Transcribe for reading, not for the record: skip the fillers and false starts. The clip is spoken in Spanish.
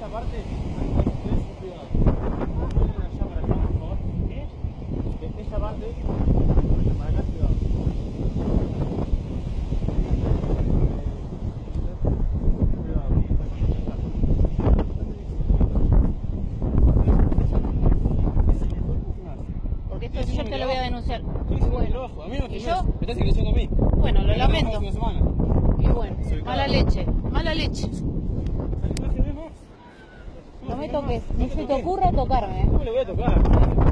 esta parte, cuidado. Allá para acá, por favor. De esta parte, para acá, cuidado. Porque esto yo te lo voy a denunciar. Sí, bueno. A mí me estás silenciando a mí. Bueno, lo lamento. Y bueno, mala leche, mala leche. No No me toques, ni se te ocurra tocarme. ¿Cómo le voy a tocar?